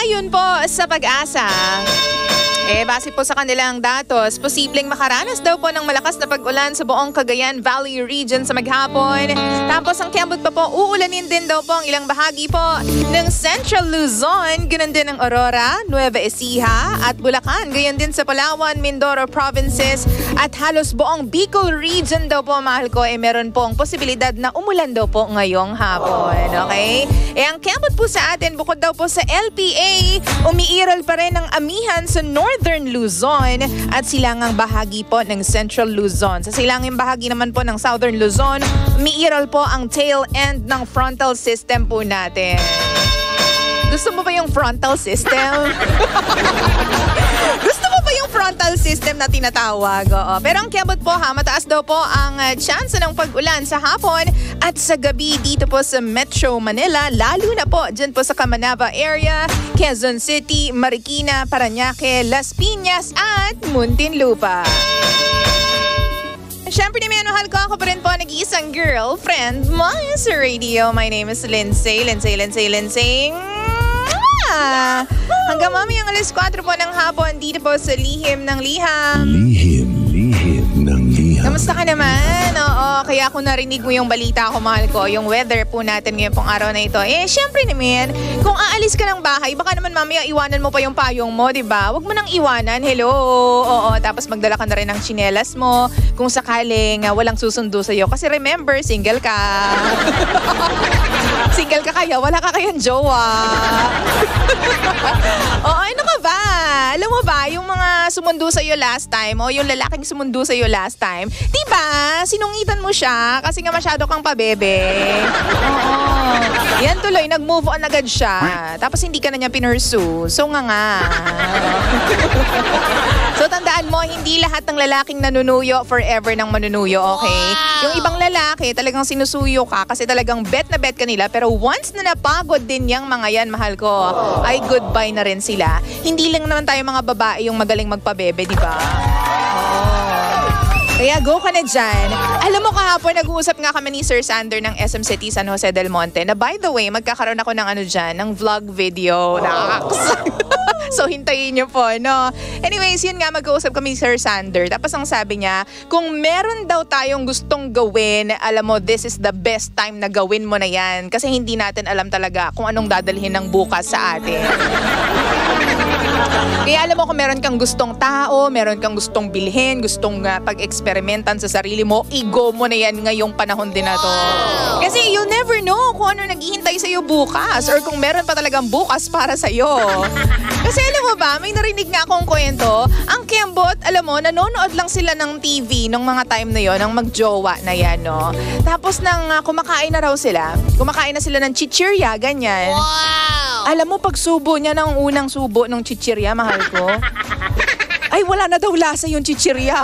Ayon po sa Pag-asa, base po sa kanilang datos, posibleng makaranas daw po ng malakas na pag-ulan sa buong Cagayan Valley region sa maghapon. Tapos ang Kiambot pa po, uulanin din daw po ang ilang bahagi po ng Central Luzon, ganoon din ang Aurora, Nueva Ecija at Bulacan, gayon din sa Palawan, Mindoro provinces at halos buong Bicol region daw po, mahal ko, meron pong posibilidad na umulan daw po ngayong hapon. Okay? Ang Kiambot po sa atin, bukod daw po sa LPA, umiiral pa rin ang amihan sa Northern Luzon at silangang bahagi po ng Central Luzon. Sa silangang bahagi naman po ng Southern Luzon, umiiral po ang tail end ng frontal system po natin. Gusto mo ba yung frontal system? Gusto mo ba yung frontal system na tinatawag? Oo. Pero ang Kiambot po mataas daw po ang chance ng pag-ulan sa hapon at sa gabi dito po sa Metro Manila, lalo na po dyan po sa Camanava area, Quezon City, Marikina, Parañaque, Las Piñas at Muntinlupa. Siyempre naman, mahal ko, ako pa rin po nag-iisang girlfriend mo sa radio. My name is Lindsay. Hanggang mamayang alas 4 po ng hapon dito po sa Lihim ng Liham. Lihim ng Liham. Kamusta ka naman? Oo, kaya ako narinig mo yung balita ko, mahal ko, yung weather po natin ngayon pong araw na ito. Siyempre naman, kung aalis ka ng bahay, baka naman mamaya iwanan mo pa yung payong mo, di ba? Huwag mo nang iwanan, hello. Oo, tapos magdala ka na rin ng tsinelas mo kung sakaling walang susundo sa'yo. Kasi remember, single ka. Single ka kaya, wala ka kayang jowa. Oo, ano ka ba? Alam mo ba, yung mga sumundo sa'yo last time, o yung lalaking sumundo sa'yo last time, diba, sinungitan mo siya kasi nga masyado kang pabebe. Oo. Yan tuloy, nag-move on agad siya. Tapos hindi ka na niya pinursu. So nga. So tandaan mo, hindi lahat ng lalaking nanunuyo forever ng manunuyo, okay? Yung ibang lalaki, talagang sinusuyo ka kasi talagang bet na bet ka nila. Pero once na napagod din yung mga yan, mahal ko, ay goodbye na rin sila. Hindi lang naman tayo mga babae yung magaling magpabebe, di ba? Kaya go ka na dyan. Alam mo, kahapon nag-uusap nga kami ni Sir Sander ng SM City San Jose del Monte na by the way, magkakaroon ako ng ng vlog video. So hintayin niyo po, no? Anyways, yun nga, mag-uusap kami ni Sir Sander. Tapos ang sabi niya, kung meron daw tayong gustong gawin, alam mo, this is the best time na gawin mo na yan. Kasi hindi natin alam talaga kung anong dadalhin ng bukas sa atin. Kaya alam mo, kung meron kang gustong tao, meron kang gustong bilhin, gustong pag-eksperimentan sa sarili mo, i-go mo na yan ngayong panahon din na to. Kasi you'll never know kung ano naghihintay sa'yo bukas or kung meron pa talagang bukas para sa'yo. Kasi alam mo ba, may narinig nga akong kwento, ang Kiambot, alam mo, nanonood lang sila ng TV nung mga time na yon, ng magjowa na yan, no? Tapos nang kumakain na raw sila, kumakain na sila ng chichirya, ganyan. Wow! Alam mo, pag subo niya ng unang subo ng chichirya, mahal ko, ay wala na daw lasa yung chichirya.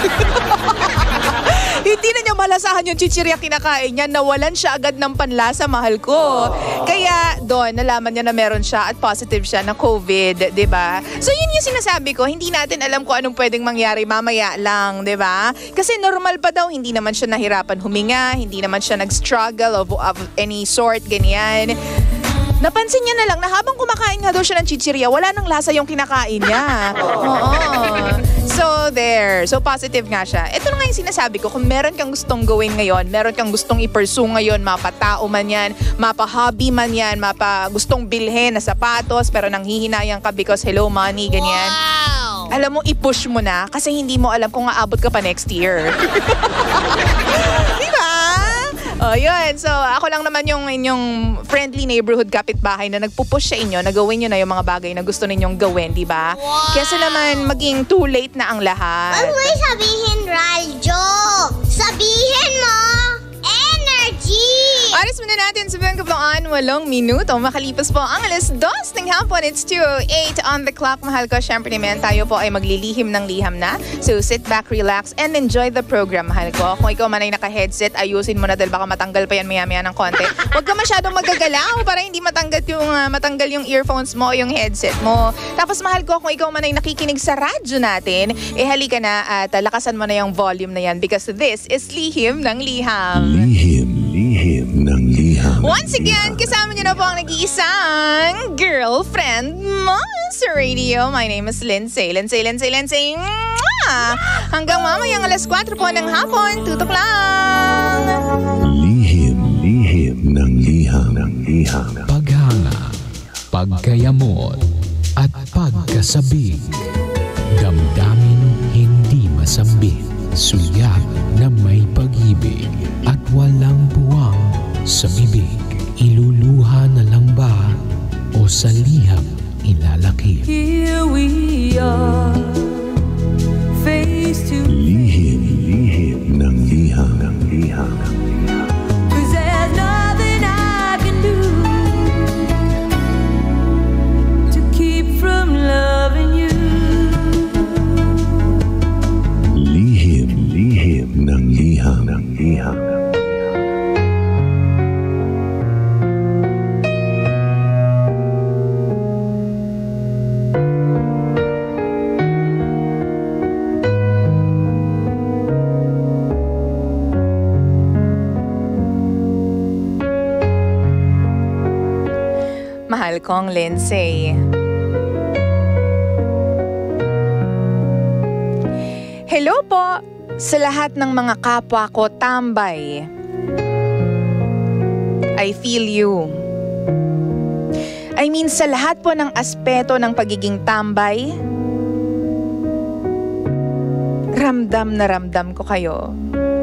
Hindi na niya malasahan yung chichirya kinakain niya, nawalan siya agad ng panlasa, mahal ko. Kaya doon, nalaman niya na meron siya at positive siya na COVID, diba? So yun yung sinasabi ko, hindi natin alam kung anong pwedeng mangyari mamaya lang, diba? Kasi normal pa daw, hindi naman siya nahirapan huminga, hindi naman siya nag-struggle of any sort, ganyan. Napansin niya na lang na habang kumakain nga daw siya ng chichirya, wala nang lasa yung kinakain niya. Oo. So there. So positive nga siya. Ito na nga yung sinasabi ko, kung meron kang gustong gawin ngayon, meron kang gustong i-pursue ngayon, mapatao man yan, mapa-hobby man yan, gustong bilhin na sapatos, pero nanghihinayang ka because hello money, ganyan. Wow! Alam mo, i-push mo na kasi hindi mo alam kung aabot ka pa next year. Diba? Oh, yun. So, ako lang naman yung inyong friendly neighborhood kapitbahay na nagpupush sa inyo na gawin nyo na yung mga bagay na gusto ninyong gawin, di ba? Wow. Kesa naman maging too late na ang lahat. Huwag mo sabihin, Raljo. Sabihin mo, energy! Oras muna natin sa Bangkabloan, 8 minuto. Makalipas po ang alas 2 ng hapon. It's 2:08 on the clock. Mahal ko, syempre naman tayo po ay maglilihim ng liham na. So sit back, relax, and enjoy the program, mahal ko. Kung ikaw man ay naka-headset, ayusin mo na dahil baka matanggal pa yan maya-maya ng konti. Huwag ka masyadong magagalaw para hindi matanggal yung earphones mo o yung headset mo. Tapos mahal ko, kung ikaw man ay nakikinig sa radyo natin, halika na at lakasan mo na yung volume na yan because this is Lihim ng Liham. Lihim ng Liham. Once again, kasama niyo na po ang nag-iisang girlfriend mo sa radio. My name is Lindsay. Mwah! Hanggang mamayang alas 4 po ng hapon, tutok lang. Lihim ng liham. Paghanga, pagkayamot, at pagkasabik. Damdamin hindi masambit. Sulyap na may pag-ibig at walang buwang sa bibig. Iluluha na lang ba o sa liham ilalakip? Here we are, face to Lihim ng liham. 'cause there's nothing I can do to keep from loving you. Lihim ng liham. Mahal kong Lindsay. Hello po sa lahat ng mga kapwa ko tambay. I feel you. I mean sa lahat po ng aspeto ng pagiging tambay, ramdam na ramdam ko kayo.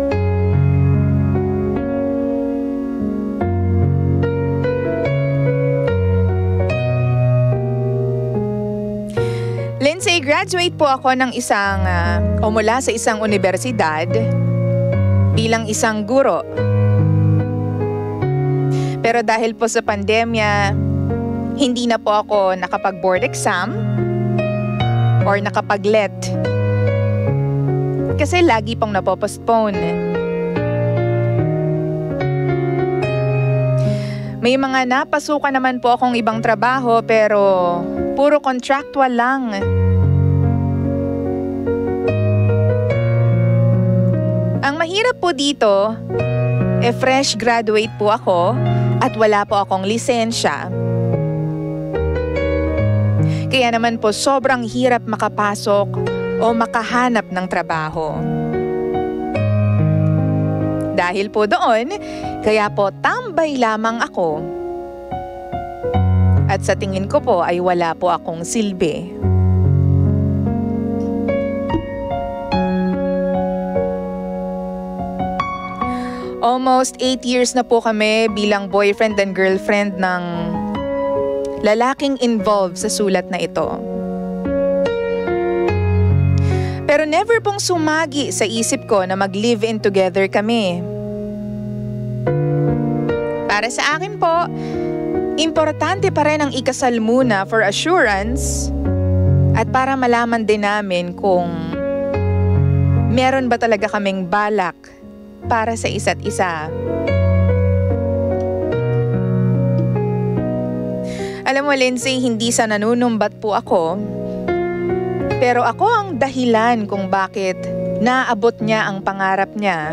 Lindsay, graduate po ako ng mula sa isang universidad bilang isang guro. Pero dahil po sa pandemya, hindi na po ako nakapag-board exam or nakapag-let. Kasi lagi pong napopostpone. May mga napasukan naman po akong ibang trabaho pero puro contractual lang. Ang mahirap po dito, fresh graduate po ako at wala po akong lisensya. Kaya naman po sobrang hirap makapasok o makahanap ng trabaho. Dahil po doon, kaya po tambay lamang ako. At sa tingin ko po ay wala po akong silbi. Almost 8 years na po kami bilang boyfriend and girlfriend ng lalaking involved sa sulat na ito. Pero never pong sumagi sa isip ko na mag-live-in together kami. Para sa akin po, importante pa rin ang ikasal muna for assurance at para malaman din namin kung meron ba talaga kaming balak para sa isa't isa. Alam mo, Lindsay, hindi sa nanunumbat po ako, pero ako ang dahilan kung bakit naabot niya ang pangarap niya.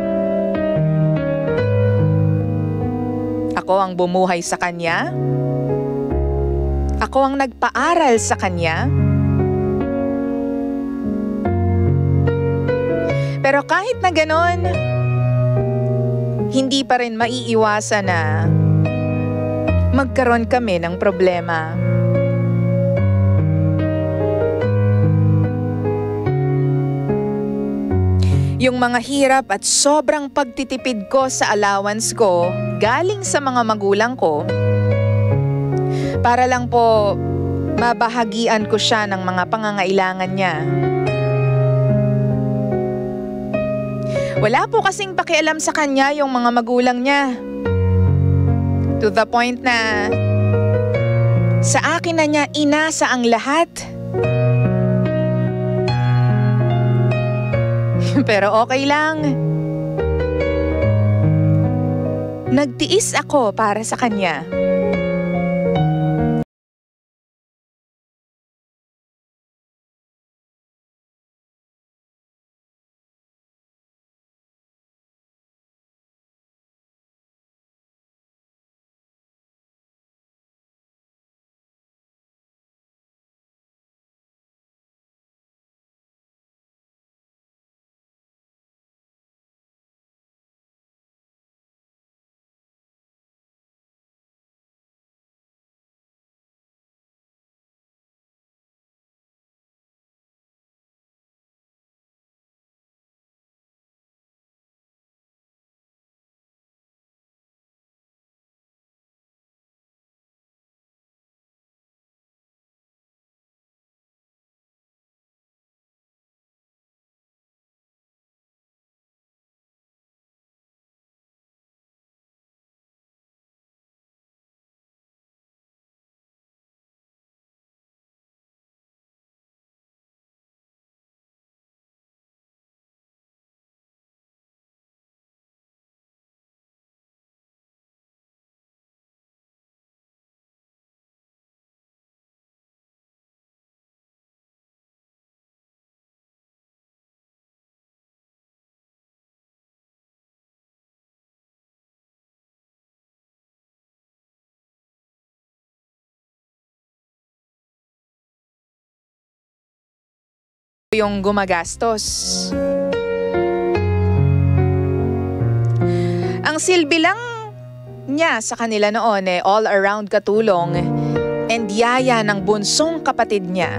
Ako ang bumuhay sa kanya. Ako ang nagpaaral sa kanya. Pero kahit na ganon, hindi pa rin maiiwasan na magkaroon kami ng problema. Yung mga hirap at sobrang pagtitipid ko sa allowance ko galing sa mga magulang ko para lang po mabahagian ko siya ng mga pangangailangan niya. Wala po kasing pakialam sa kanya yung mga magulang niya. To the point na sa akin na niya inasa ang lahat. Pero okay lang. Nagtiis ako para sa kanya. yung gumagastos. Ang silbi lang niya sa kanila noon all-around katulong and yaya ng bunsong kapatid niya.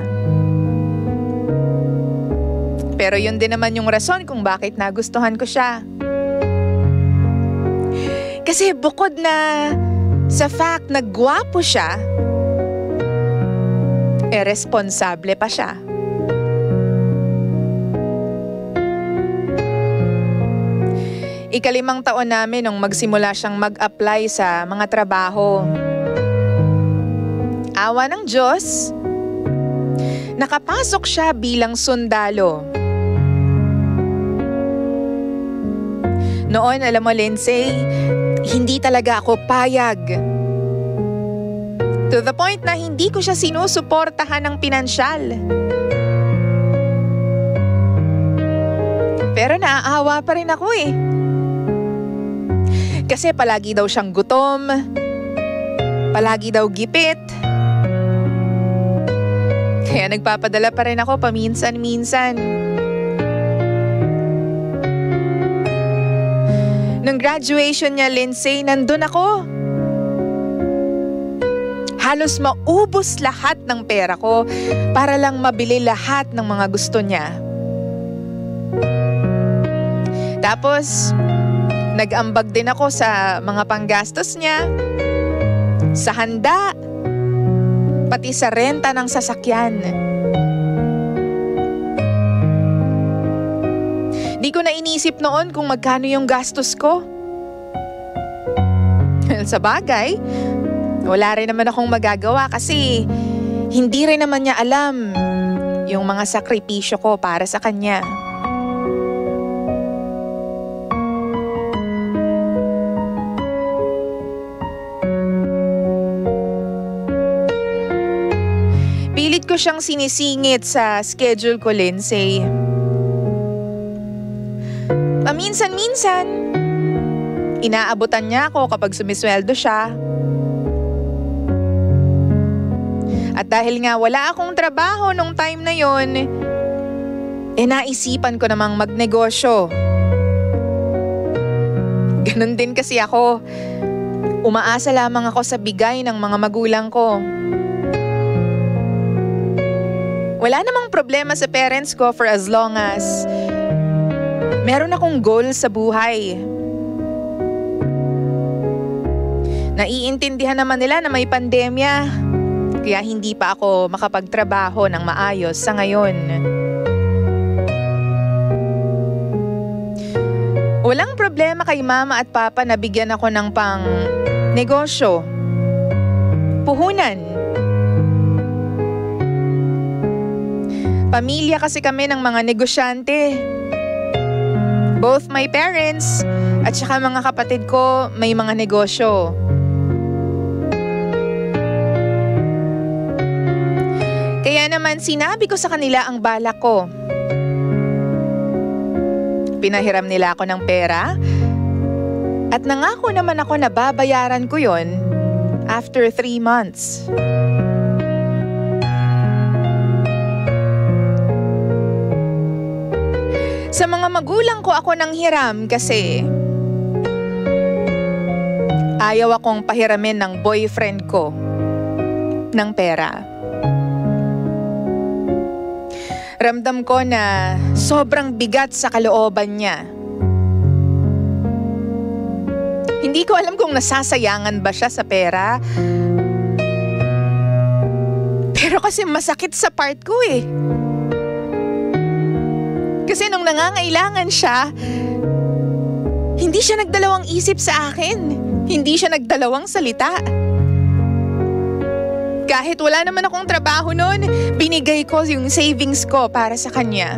Pero yun din naman yung rason kung bakit nagustuhan ko siya. Kasi bukod na sa fact na gwapo siya, responsable pa siya. Ika-5 taon namin nung magsimula siyang mag-apply sa mga trabaho. Awa ng Diyos, nakapasok siya bilang sundalo. Noon, alam mo, Lindsay, hindi talaga ako payag. To the point na hindi ko siya sinusuportahan ng pinansyal. Pero naaawa pa rin ako Kasi palagi daw siyang gutom, palagi daw gipit. Kaya nagpapadala pa rin ako paminsan-minsan. Nung graduation niya, Lindsay, nandun ako. Halos maubos lahat ng pera ko para lang mabili lahat ng mga gusto niya. Tapos, nag-ambag din ako sa mga panggastos niya, sa handa, pati sa renta ng sasakyan. Di ko na inisip noon kung magkano yung gastos ko. Sa bagay, wala rin naman akong magagawa kasi hindi rin naman niya alam yung mga sakripisyo ko para sa kanya. Pilit ko siyang sinisingit sa schedule ko, Lindsay. Paminsan-minsan, inaabutan niya ako kapag sumisweldo siya. At dahil nga wala akong trabaho nung time na yon, naisipan ko namang magnegosyo. Ganon din kasi ako. Umaasa lamang ako sa bigay ng mga magulang ko. Wala namang problema sa parents ko for as long as meron akong goal sa buhay. Naiintindihan naman nila na may pandemya, kaya hindi pa ako makapagtrabaho ng maayos sa ngayon. Walang problema kay mama at papa na bigyan ako ng pang negosyo, puhunan. Pamilya kasi kami ng mga negosyante. Both my parents at saka mga kapatid ko may mga negosyo. Kaya naman sinabi ko sa kanila ang balak ko. Pinahiram nila ako ng pera at nangako naman ako na babayaran ko yon after 3 months. Sa mga magulang ko ako nang hiram kasi ayaw akong pahiramin ng boyfriend ko ng pera. Ramdam ko na sobrang bigat sa kalooban niya. Hindi ko alam kung nasasayangan ba siya sa pera. Pero kasi masakit sa part ko Kasi nung nangangailangan siya, hindi siya nagdalawang isip sa akin. Hindi siya nagdalawang salita. Kahit wala naman akong trabaho noon, binigay ko yung savings ko para sa kanya.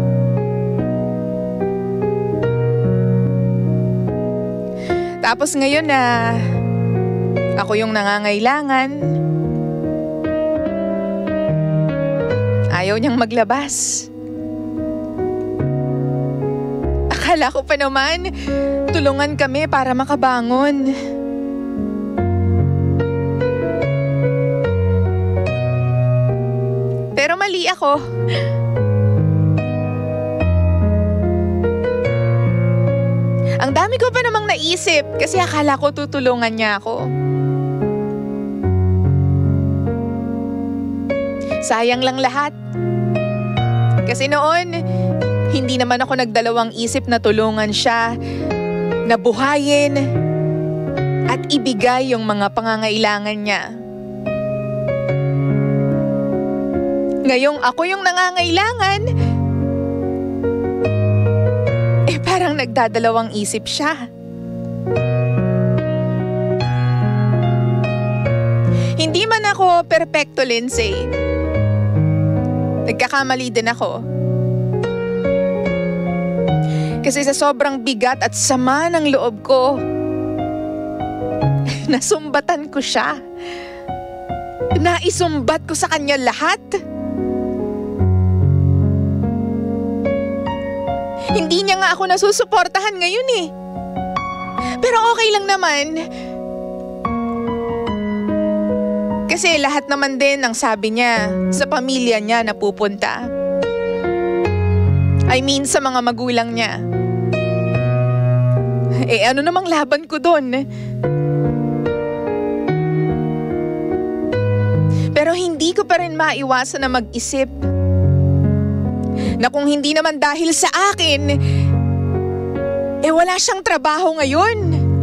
Tapos ngayon na ako yung nangangailangan, ayaw niyang maglabas. Akala ko pa naman, tulungan kami para makabangon. Pero mali ako. Ang dami ko pa namang naisip kasi akala ko tutulungan niya ako. Sayang lang lahat. Kasi noon, hindi naman ako nagdalawang isip na tulungan siya, na buhayin, at ibigay yung mga pangangailangan niya. Ngayong ako yung nangangailangan, parang nagdadalawang isip siya. Hindi man ako perpekto, Lindsay. Nagkakamali din ako. Kasi sa sobrang bigat at sama ng loob ko, nasumbatan ko siya. Naisumbat ko sa kanya lahat. Hindi niya nga ako nasusuportahan ngayon eh. Pero okay lang naman. Kasi lahat naman din ang sabi niya sa pamilya niya napupunta. I mean sa mga magulang niya. Ano namang laban ko doon? Pero hindi ko pa rin maiwasan na mag-isip na kung hindi naman dahil sa akin, wala siyang trabaho ngayon.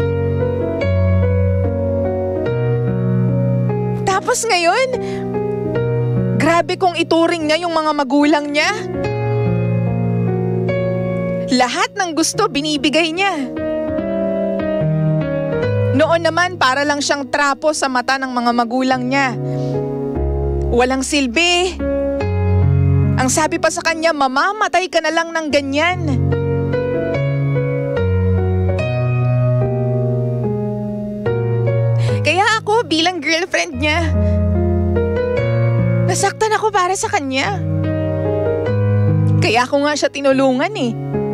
Tapos ngayon, grabe kong ituring niya yung mga magulang niya. Lahat ng gusto binibigay niya. Noon naman para lang siyang trapo sa mata ng mga magulang niya. Walang silbi. Ang sabi pa sa kanya, mamamatay ka na lang ng ganyan. Kaya ako bilang girlfriend niya, nasaktan ako para sa kanya. Kaya ako nga siya tinulungan eh.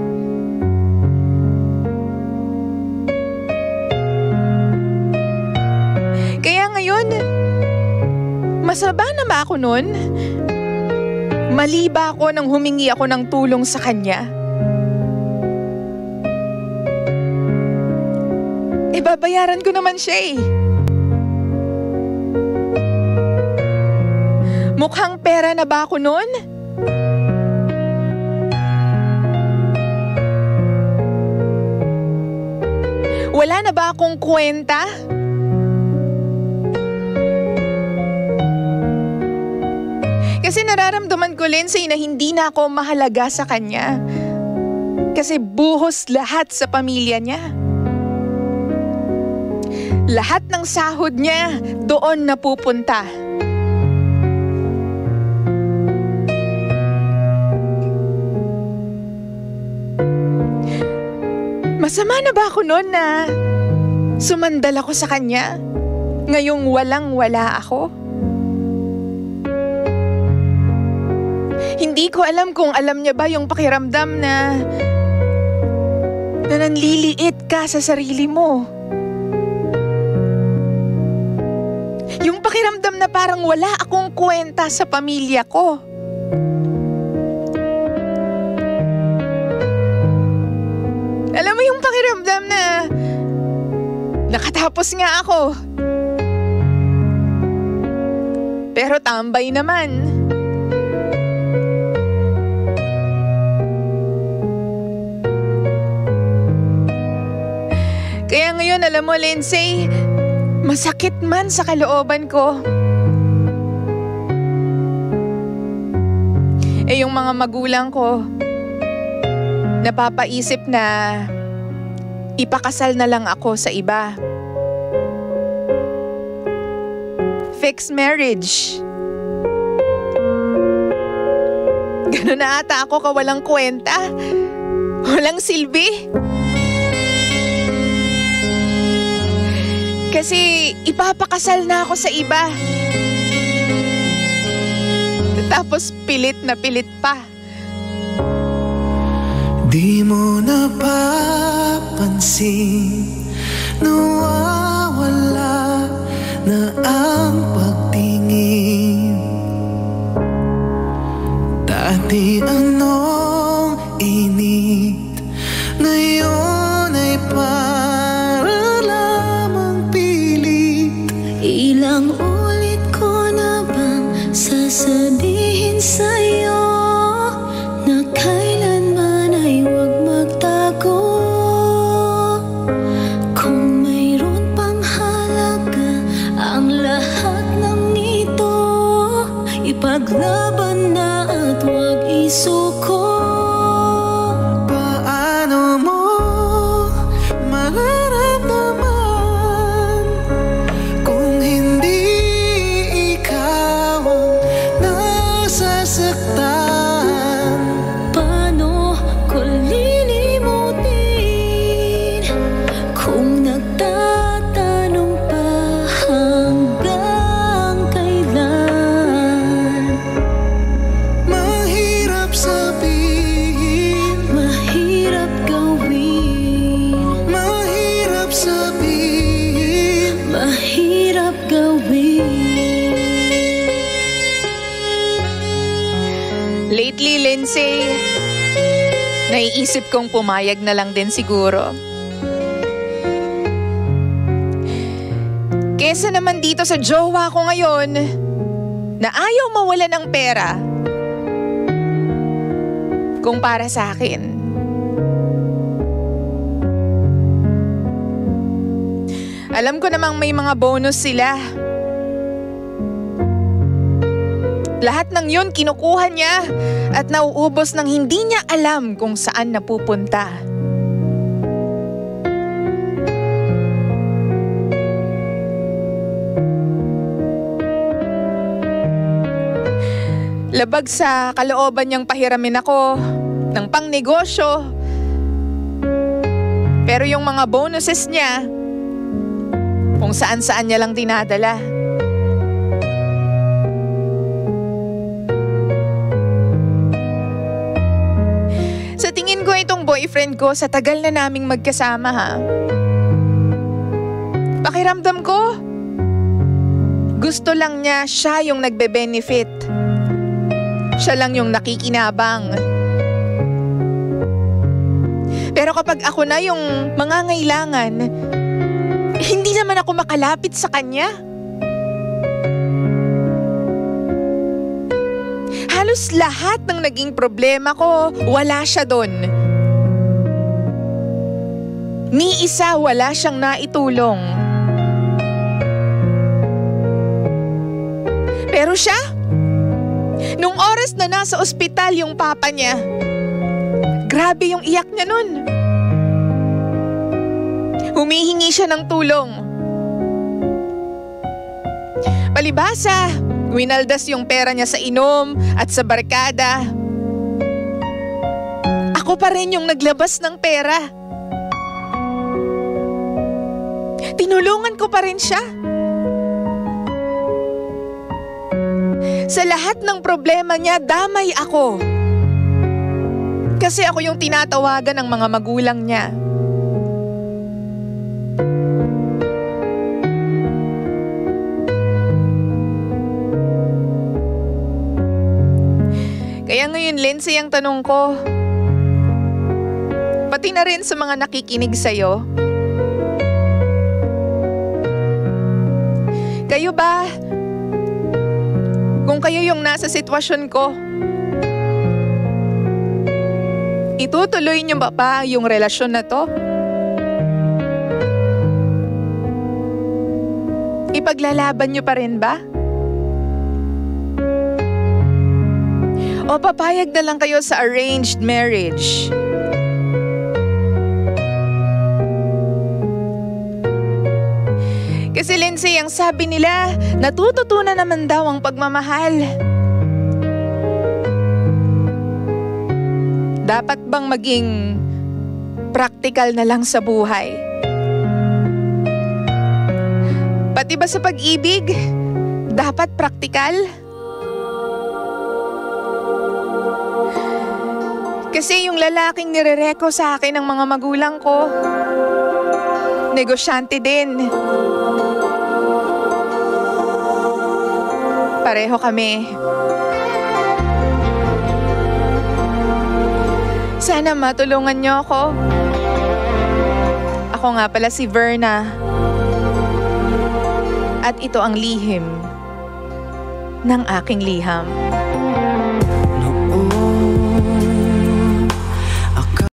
Kaya ngayon, masaba na ba ako nun? Mali ba ako nang humingi ako ng tulong sa kanya? Babayaran ko naman siya eh. Mukhang pera na ba ako nun? Wala na ba akong kwenta? Kasi nararamdaman ko, Lindsay, na hindi na ako mahalaga sa kanya. Kasi buhos lahat sa pamilya niya. Lahat ng sahod niya doon napupunta. Masama na ba ako noon na sumandal ako sa kanya? Ngayong walang-wala ako? Hindi ko alam kung alam niya ba yung pakiramdam na nanliliit ka sa sarili mo. Yung pakiramdam na parang wala akong kwenta sa pamilya ko. Alam mo yung pakiramdam na nakatapos nga ako. Pero tambay naman. Kaya ngayon, alam mo, Lindsay, masakit man sa kalooban ko. Yung mga magulang ko, napapaisip na ipakasal na lang ako sa iba. Fixed marriage. Ganun na ata ako kawalang kwenta. Walang silbi. Kasi ipapakasal na ako sa iba. Tapos pilit na pilit pa. Di mo napapansin, nawawala na ang pagtingin. Dati anong init, ngayon ay Naiisip kong pumayag na lang din siguro. Kesa naman dito sa jowa ko ngayon na ayaw mawala ng pera kung para sa akin. Alam ko namang may mga bonus sila. Lahat ng yun kinukuha niya at nauubos nang hindi niya alam kung saan napupunta. Labag sa kalooban niyang pahiramin ako ng pangnegosyo. Pero yung mga bonuses niya, kung saan-saan niya lang dinadala. Sa tingin ko itong boyfriend ko sa tagal na naming magkasama ha. Pakiramdam ko, gusto lang niya siya yung nagbe-benefit. Siya lang yung nakikinabang. Pero kapag ako na yung mangangailangan, hindi naman ako makalapit sa kanya. Halos lahat ng naging problema ko, wala siya doon. Ni isa wala siyang naitulong. Pero siya, nung oras na nasa ospital yung papa niya, grabe yung iyak niya nun. Humihingi siya ng tulong. Palibhasa, winaldas yung pera niya sa inom at sa barkada. Ako pa rin yung naglabas ng pera. Tinulungan ko pa rin siya. Sa lahat ng problema niya, damay ako. Kasi ako yung tinatawagan ng mga magulang niya. Kaya ngayon, Lindsay, ang tanong ko, pati na rin sa mga nakikinig sa'yo, kayo ba, kung kayo yung nasa sitwasyon ko, itutuloy niyo ba yung relasyon na to? Ipaglalaban niyo pa rin ba? O papayag na lang kayo sa arranged marriage? Kasi Lindsay, ang sabi nila, natututunan naman daw ang pagmamahal. Dapat bang maging practical na lang sa buhay? Pati ba sa pag-ibig, dapat practical? Kasi yung lalaking nirereko sa akin ng mga magulang ko, negosyante din. Pareho kami. Sana matulungan niyo ako. Ako nga pala si Verna. At ito ang lihim ng aking liham.